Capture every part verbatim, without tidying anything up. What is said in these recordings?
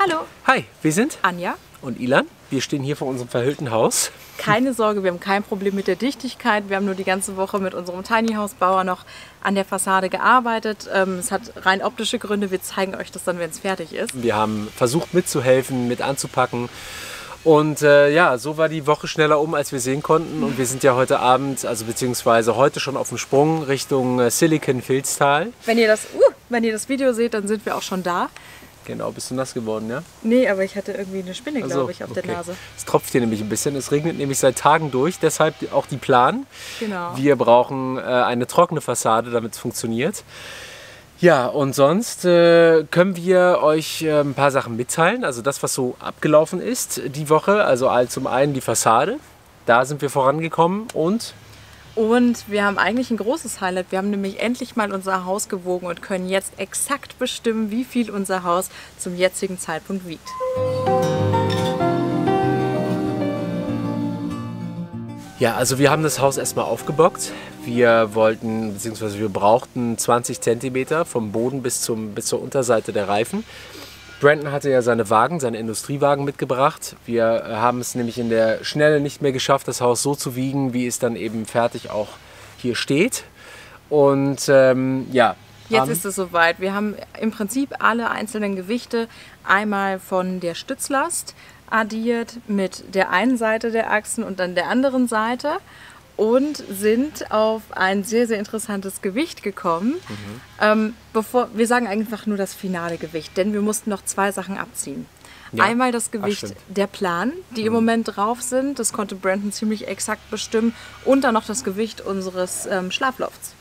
Hallo. Hi, wir sind Anja und Ilan. Wir stehen hier vor unserem verhüllten Haus. Keine Sorge, wir haben kein Problem mit der Dichtigkeit. Wir haben nur die ganze Woche mit unserem Tiny House Bauer noch an der Fassade gearbeitet. Es hat rein optische Gründe. Wir zeigen euch das dann, wenn es fertig ist. Wir haben versucht mitzuhelfen, mit anzupacken. Und äh, ja, so war die Woche schneller um, als wir sehen konnten. Und wir sind ja heute Abend, also beziehungsweise heute schon auf dem Sprung Richtung äh, Silicon-Vilstal. Wenn ihr das, uh, wenn ihr das Video seht, dann sind wir auch schon da. Genau, bist du nass geworden, ja? Nee, aber ich hatte irgendwie eine Spinne, Also, glaube ich, auf okay. der Nase. Es tropft hier nämlich ein bisschen. Es regnet nämlich seit Tagen durch, deshalb auch die Plan. Genau. Wir brauchen äh, eine trockene Fassade, damit es funktioniert. Ja, und sonst äh, können wir euch äh, ein paar Sachen mitteilen. Also das, was so abgelaufen ist die Woche. Also zum einen die Fassade. Da sind wir vorangekommen und... Und wir haben eigentlich ein großes Highlight. Wir haben nämlich endlich mal unser Haus gewogen und können jetzt exakt bestimmen, wie viel unser Haus zum jetzigen Zeitpunkt wiegt. Ja, also wir haben das Haus erstmal aufgebockt. Wir wollten, beziehungsweise wir brauchten zwanzig Zentimeter vom Boden bis, zum, bis zur Unterseite der Reifen. Brandon hatte ja seine Wagen, seine Industriewagen mitgebracht. Wir haben es nämlich in der Schnelle nicht mehr geschafft, das Haus so zu wiegen, wie es dann eben fertig auch hier steht. Und ähm, ja. Jetzt ist es soweit. Wir haben im Prinzip alle einzelnen Gewichte einmal von der Stützlast addiert mit der einen Seite der Achsen und dann der anderen Seite und sind auf ein sehr, sehr interessantes Gewicht gekommen. Mhm. Ähm, bevor, wir sagen einfach nur das finale Gewicht, denn wir mussten noch zwei Sachen abziehen. Ja. Einmal das Gewicht Ach, der Plan, die mhm. im Moment drauf sind, das konnte Brandon ziemlich exakt bestimmen, und dann noch das Gewicht unseres ähm, Schlaflofts.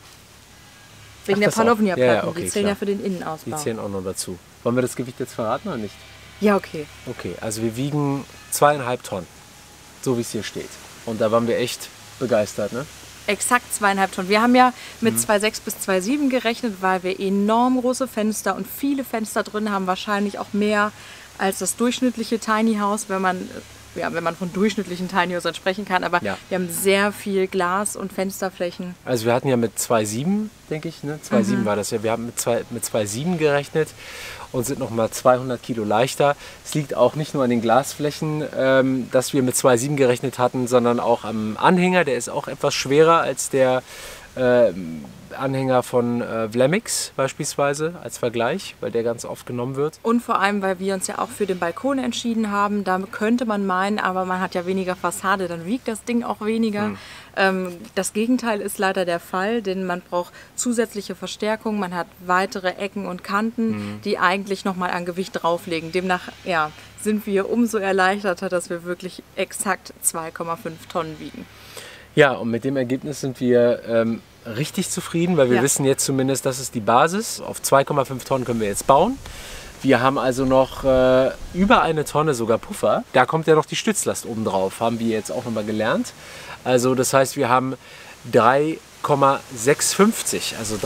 Wegen Ach, der Palovnia-Platten, ja, ja, okay, die zählen klar. ja für den Innenausbau. Die zählen auch noch dazu. Wollen wir das Gewicht jetzt verraten oder nicht? Ja, okay. Okay, also wir wiegen zweieinhalb Tonnen, so wie es hier steht. Und da waren wir echt begeistert, ne? Exakt zweieinhalb Tonnen. Wir haben ja mit mhm. zwei Komma sechs bis zwei Komma sieben gerechnet, weil wir enorm große Fenster und viele Fenster drin haben. Wahrscheinlich auch mehr als das durchschnittliche Tiny House, wenn man, ja, wenn man von durchschnittlichen Tiny Houses sprechen kann. Aber ja. wir haben sehr viel Glas- und Fensterflächen. Also wir hatten ja mit zwei Komma sieben, denke ich, ne? zwei Komma sieben mhm. war das ja. Wir haben mit zwei mit zwei Komma sieben gerechnet und sind noch mal zweihundert Kilo leichter. Es liegt auch nicht nur an den Glasflächen, ähm, dass wir mit zwei Komma sieben gerechnet hatten, sondern auch am Anhänger. Der ist auch etwas schwerer als der äh, Anhänger von äh, Vlemix beispielsweise als Vergleich, weil der ganz oft genommen wird. Und vor allem, weil wir uns ja auch für den Balkon entschieden haben. Da könnte man meinen, aber man hat ja weniger Fassade, dann wiegt das Ding auch weniger. Hm. Ähm, das Gegenteil ist leider der Fall, denn man braucht zusätzliche Verstärkung. Man hat weitere Ecken und Kanten, hm. die eigentlich nochmal an Gewicht drauflegen. Demnach ja, sind wir umso erleichterter, dass wir wirklich exakt zwei Komma fünf Tonnen wiegen. Ja, und mit dem Ergebnis sind wir ähm, richtig zufrieden, weil wir ja. wissen jetzt zumindest, das ist die Basis. Auf zwei Komma fünf Tonnen können wir jetzt bauen. Wir haben also noch äh, über eine Tonne sogar Puffer. Da kommt ja noch die Stützlast oben drauf, haben wir jetzt auch nochmal gelernt. Also das heißt, wir haben drei Komma sechshundertfünfzig, also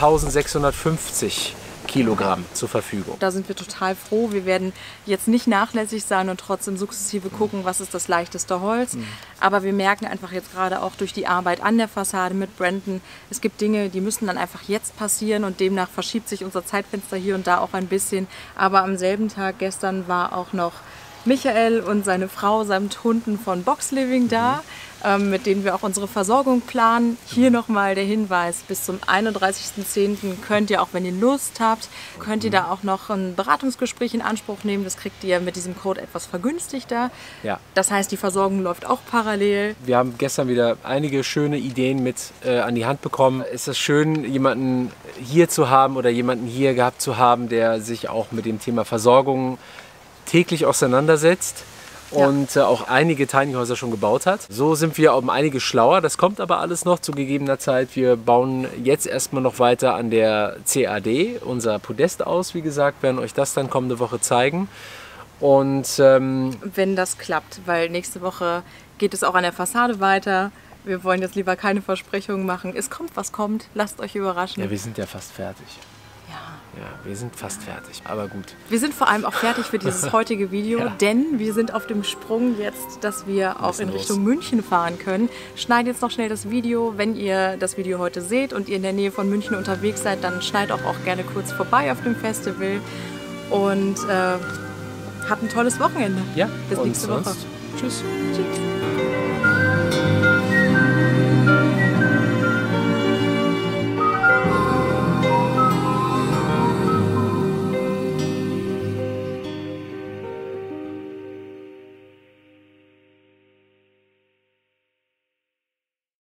dreitausendsechshundertfünfzig Kilogramm zur Verfügung. Da sind wir total froh. Wir werden jetzt nicht nachlässig sein und trotzdem sukzessive gucken, was ist das leichteste Holz. Mhm. Aber wir merken einfach jetzt gerade auch durch die Arbeit an der Fassade mit Brandon, es gibt Dinge, die müssen dann einfach jetzt passieren und demnach verschiebt sich unser Zeitfenster hier und da auch ein bisschen. Aber am selben Tag gestern war auch noch Michael und seine Frau samt Hunden von Box Living da, mhm. ähm, mit denen wir auch unsere Versorgung planen. Hier mhm. nochmal der Hinweis, bis zum einunddreißigsten zehnten könnt ihr, auch wenn ihr Lust habt, könnt ihr mhm. da auch noch ein Beratungsgespräch in Anspruch nehmen. Das kriegt ihr mit diesem Code etwas vergünstigter. Ja. Das heißt, die Versorgung läuft auch parallel. Wir haben gestern wieder einige schöne Ideen mit äh, an die Hand bekommen. Es ist schön, jemanden hier zu haben oder jemanden hier gehabt zu haben, der sich auch mit dem Thema Versorgung täglich auseinandersetzt und ja. äh, auch einige Tiny Häuser schon gebaut hat. So sind wir um einige schlauer. Das kommt aber alles noch zu gegebener Zeit. Wir bauen jetzt erstmal noch weiter an der C A D, unser Podest aus. Wie gesagt, werden euch das dann kommende Woche zeigen. Und ähm, wenn das klappt, weil nächste Woche geht es auch an der Fassade weiter. Wir wollen jetzt lieber keine Versprechungen machen. Es kommt, was kommt. Lasst euch überraschen. Ja, wir sind ja fast fertig. Ja. Ja, wir sind fast fertig, aber gut. Wir sind vor allem auch fertig für dieses heutige Video, ja. denn wir sind auf dem Sprung jetzt, dass wir auch in Richtung los. München fahren können. Schneid jetzt noch schnell das Video. Wenn ihr das Video heute seht und ihr in der Nähe von München unterwegs seid, dann schneid auch, auch gerne kurz vorbei auf dem Festival. Und äh, habt ein tolles Wochenende. Ja, bis und nächste Woche. sonst tschüss. Tschüss.